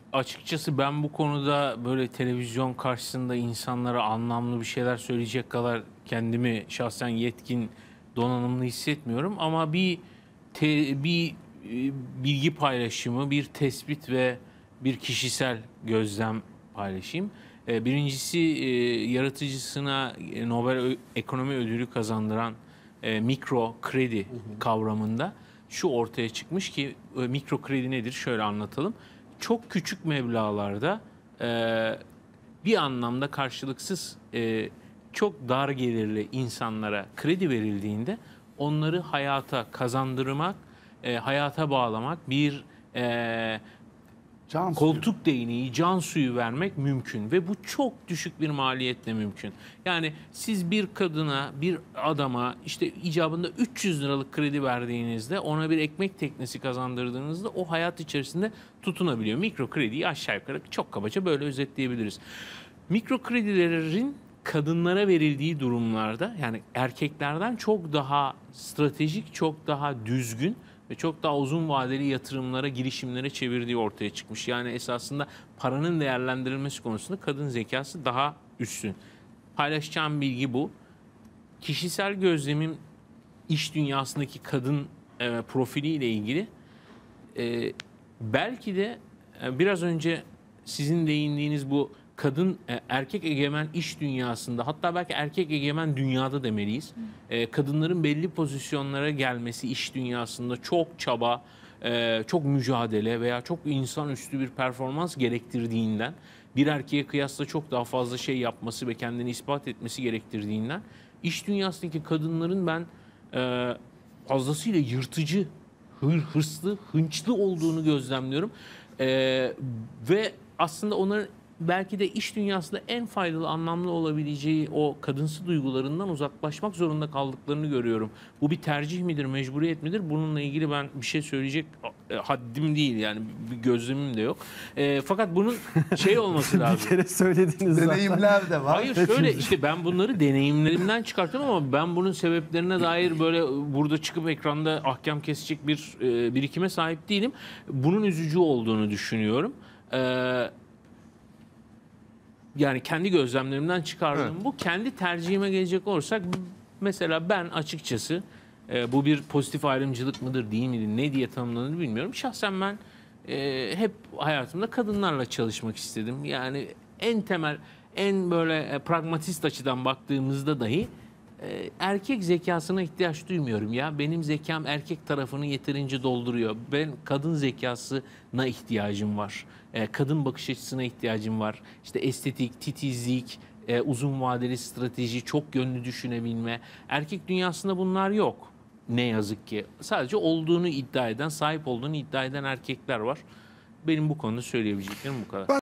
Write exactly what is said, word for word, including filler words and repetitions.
açıkçası ben bu konuda böyle televizyon karşısında insanlara anlamlı bir şeyler söyleyecek kadar kendimi şahsen yetkin, donanımlı hissetmiyorum. Ama bir te- bir e, bilgi paylaşımı, bir tespit ve bir kişisel gözlem paylaşayım. E, Birincisi, e, yaratıcısına e, Nobel Ö- Ekonomi Ödülü kazandıran e, mikro kredi kavramında şu ortaya çıkmış ki, e, mikro kredi nedir? Şöyle anlatalım. Çok küçük meblağlarda e, bir anlamda karşılıksız, e, çok dar gelirli insanlara kredi verildiğinde onları hayata kazandırmak, e, hayata bağlamak, bir e, Can suyu. koltuk değneği, can suyu vermek mümkün ve bu çok düşük bir maliyetle mümkün. Yani siz bir kadına, bir adama işte icabında üç yüz liralık kredi verdiğinizde, ona bir ekmek teknesi kazandırdığınızda o hayat içerisinde tutunabiliyor. Mikro krediyi aşağı yukarı çok kabaca böyle özetleyebiliriz. Mikro kredilerin kadınlara verildiği durumlarda, yani erkeklerden çok daha stratejik, çok daha düzgün ve çok daha uzun vadeli yatırımlara, girişimlere çevirdiği ortaya çıkmış. Yani esasında paranın değerlendirilmesi konusunda kadın zekası daha üstün. Paylaşacağım bilgi bu. Kişisel gözlemim iş dünyasındaki kadın e, profiliyle ilgili. E, belki de e, biraz önce sizin değindiğiniz bu kadın e, erkek egemen iş dünyasında, hatta belki erkek egemen dünyada demeliyiz. E, kadınların belli pozisyonlara gelmesi iş dünyasında çok çaba, e, çok mücadele veya çok insanüstü bir performans gerektirdiğinden, bir erkeğe kıyasla çok daha fazla şey yapması ve kendini ispat etmesi gerektirdiğinden, iş dünyasındaki kadınların ben e, fazlasıyla yırtıcı, hır, hırslı, hınçlı olduğunu gözlemliyorum. Ee, ve aslında onların belki de iş dünyasında en faydalı, anlamlı olabileceği o kadınsı duygularından uzaklaşmak zorunda kaldıklarını görüyorum. Bu bir tercih midir, mecburiyet midir? Bununla ilgili ben bir şey söyleyecek e, haddim değil, yani bir gözlemim de yok. E, fakat bunun şey olması lazım. Bir kere söylediniz zaten. Deneyimler de var. Hayır, şöyle işte, ben bunları deneyimlerimden çıkartıyorum ama ben bunun sebeplerine dair böyle burada çıkıp ekranda ahkam kesecek bir e, birikime sahip değilim. Bunun üzücü olduğunu düşünüyorum. E, yani kendi gözlemlerimden çıkardığım Evet. bu. Kendi tercihime gelecek olursak, mesela ben açıkçası, e, bu bir pozitif ayrımcılık mıdır değil midir, ne diye tanımlanır bilmiyorum. Şahsen ben e, hep hayatımda kadınlarla çalışmak istedim. Yani en temel, en böyle e, pragmatist açıdan baktığımızda dahi e, erkek zekasına ihtiyaç duymuyorum ya. Benim zekam erkek tarafını yeterince dolduruyor. Ben kadın zekasına ihtiyacım var. E, kadın bakış açısına ihtiyacım var. İşte estetik, titizlik, e, uzun vadeli strateji, çok yönlü düşünebilme. Erkek dünyasında bunlar yok. Ne yazık ki. Sadece olduğunu iddia eden, sahip olduğunu iddia eden erkekler var. Benim bu konuda söyleyebileceklerim bu kadar.